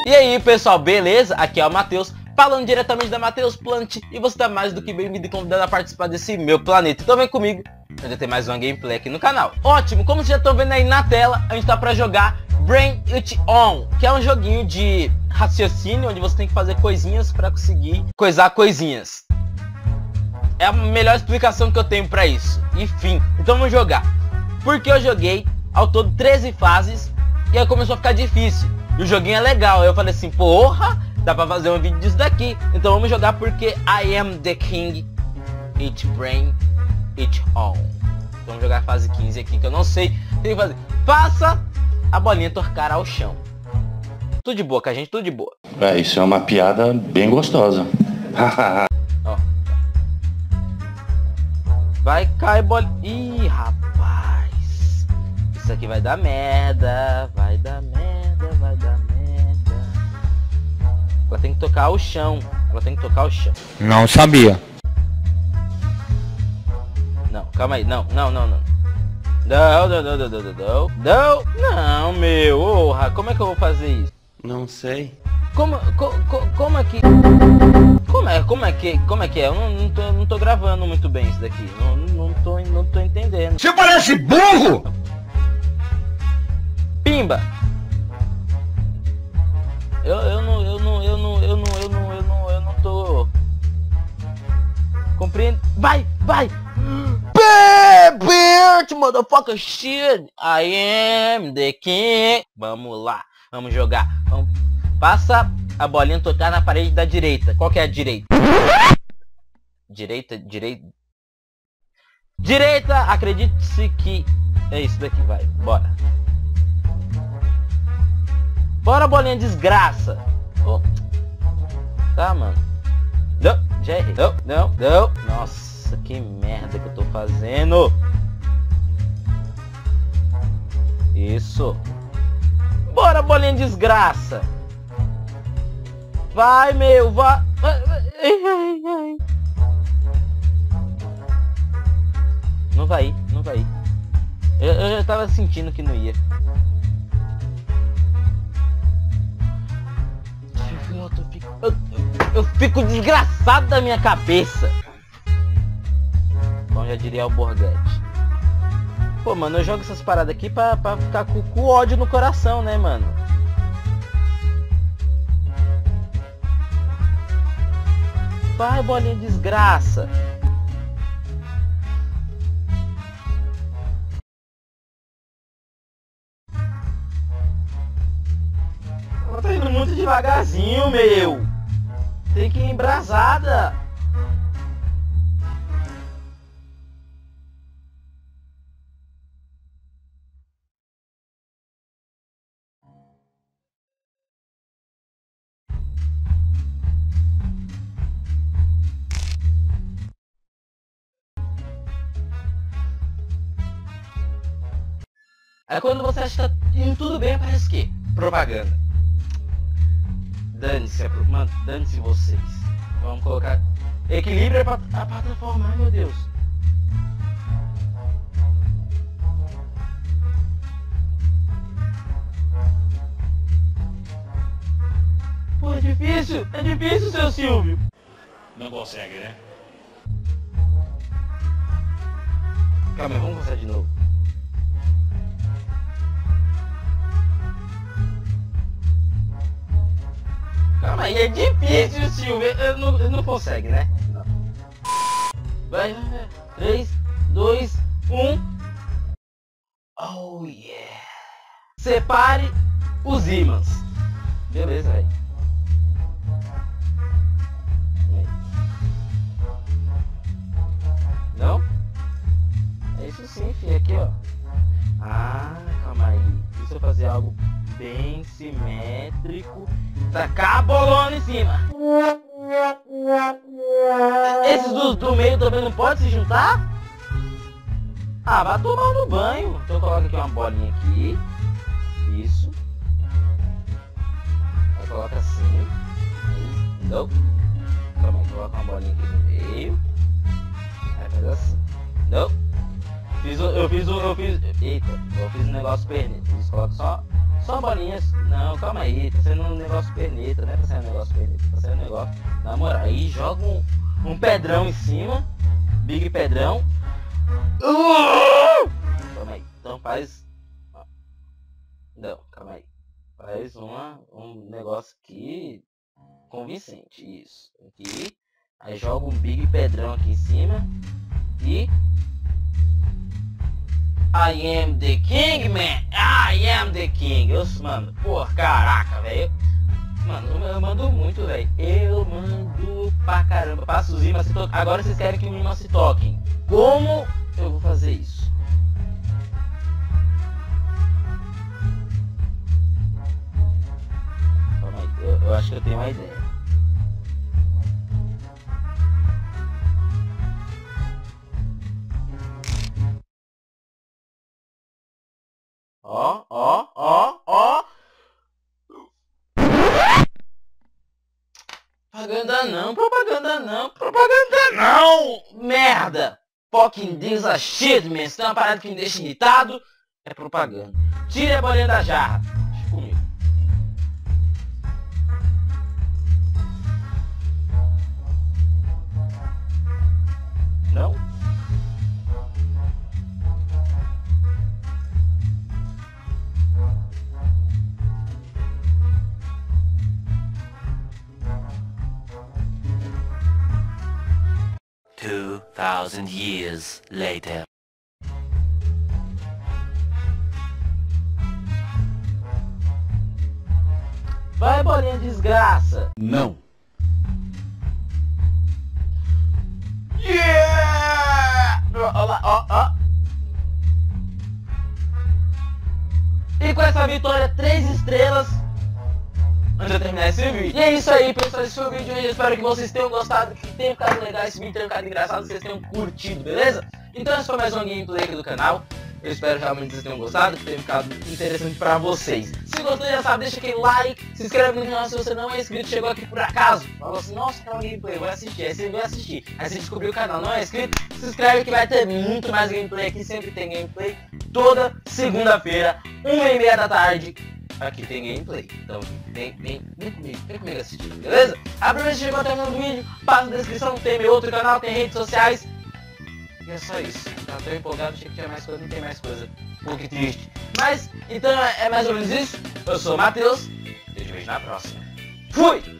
E aí pessoal, beleza? Aqui é o Matheus, falando diretamente da Matheus Plant. E você tá mais do que bem-vindo e convidado a participar desse meu planeta. Então vem comigo, pra ter mais uma gameplay aqui no canal. Ótimo, como vocês já estão vendo aí na tela, a gente tá pra jogar Bring It On, que é um joguinho de raciocínio, onde você tem que fazer coisinhas pra conseguir coisar coisinhas. É a melhor explicação que eu tenho pra isso. Enfim, então vamos jogar. Porque eu joguei ao todo 13 fases e aí começou a ficar difícil. E o joguinho é legal. Aí eu falei assim, porra, dá pra fazer um vídeo disso daqui. Então vamos jogar porque I am the king. It bring it on. Então vamos jogar a fase 15 aqui, que eu não sei o que fazer. Faça a bolinha torcar ao chão. Tudo de boa, com a gente, tudo de boa. Isso é uma piada bem gostosa. Ó. Vai cair bolinha. Ih, rapaz. Isso aqui vai dar merda. Vai dar merda, vai dar merda. Ela tem que tocar o chão. Ela tem que tocar o chão. Não sabia. Não, calma aí. Não. Não, meu. Orra, como é que eu vou fazer isso? Não sei. Como é que... Como é que é? Eu não tô gravando muito bem isso daqui. Não tô entendendo. Você parece burro! Pimba! Eu não tô compreendendo. Vai! Bitch, motherfucker shit! I am the king. Vamos lá, vamos jogar. Passa a bolinha tocar na parede da direita. Qual que é a direita? Direita, acredite-se que é isso daqui, vai, bora. Bora, bolinha desgraça. Oh. Tá, mano. Não, já errei. Não. Nossa, que merda que eu tô fazendo. Isso. Bora, bolinha desgraça. Vai, meu, vai. Não vai ir. Eu já tava sentindo que não ia. Eu fico desgraçado da minha cabeça. Então já diria o Borghetti. Pô, mano, eu jogo essas paradas aqui pra ficar com ódio no coração, né, mano? Vai, bolinha de desgraça. Ela tá indo muito devagarzinho, meu. Tem que ir embrasada. Aí quando você acha que tá indo tudo bem, parece que propaganda. Dane-se, mano, dane-se vocês. Vamos colocar equilíbrio a plataforma, ai meu Deus. Pô, é difícil, seu Silvio. Não consegue, né? Calma aí, vamos começar de novo. Calma aí, é difícil, Silvio. Eu não consegue, né? Não. Vai. 3, 2, 1. Oh, yeah. Separe os ímãs. Beleza, velho. Não? É isso sim, filho. Aqui, ó. Ah, calma aí. Deixa eu fazer algo bem simétrico. Tacar a bolona em cima. Esses do meio também não pode se juntar? Ah, vai tomar no banho. Então coloca aqui uma bolinha aqui. Isso. Aí coloca assim. Não. Calma aí, coloca uma bolinha aqui no meio. Aí faz assim. Não. Eu fiz. Eita, eu fiz um negócio perdido. Coloca só bolinhas. Não, calma aí, tá sendo um negócio perneta, né? Tá sendo um negócio perneta, tá sendo um negócio. Na moral, aí joga um pedrão em cima. Big pedrão. Calma aí, então faz. Não, calma aí. Faz um negócio aqui convincente, isso. Aqui. Aí joga um big pedrão aqui em cima. E I am the king, man. I am the king. Mano, porra, caraca, velho. Mano, eu mando muito, velho. Eu mando pra caramba. Faço os imãs se toquem. Agora vocês querem que os imãs se toquem. Como eu vou fazer isso? Calma aí, eu acho que eu tenho uma ideia. Ó, ó, ó, ó. Propaganda não, propaganda não, propaganda não. Merda. Fucking this a shit, man. Se tem uma parada que me deixa irritado, é propaganda. Tire a bolinha da jarra. Deixa comigo. Não? Years later. Vai, bolinha de desgraça. Não. Yeah! Ó lá, ó, ó. E com essa vitória, 3 estrelas. Antes de eu terminar esse vídeo. E é isso aí, pessoal, esse foi o vídeo. Eu espero que vocês tenham gostado, que tenha ficado legal esse vídeo, tenha ficado engraçado, que vocês tenham curtido, beleza? Então esse foi mais um gameplay aqui do canal. Eu espero realmente que vocês tenham gostado, que tenha ficado interessante pra vocês. Se gostou, já sabe, deixa aquele like, se inscreve no canal se você não é inscrito, chegou aqui por acaso. Falou assim, nossa, canal gameplay, vou assistir, aí você vai assistir. Aí você descobriu o canal, não é inscrito, se inscreve que vai ter muito mais gameplay aqui, sempre tem gameplay. Toda segunda-feira, 1h30 da tarde. Aqui tem gameplay, então vem comigo assistir, beleza? Aproveita que chegou até o final do vídeo, passa na descrição, tem meu outro canal, tem redes sociais. E é só isso, eu tô empolgado, achei que tinha mais coisa, não tem mais coisa, um pouco triste. Mas, então é mais ou menos isso, eu sou o Matheus, e eu te vejo na próxima. Fui!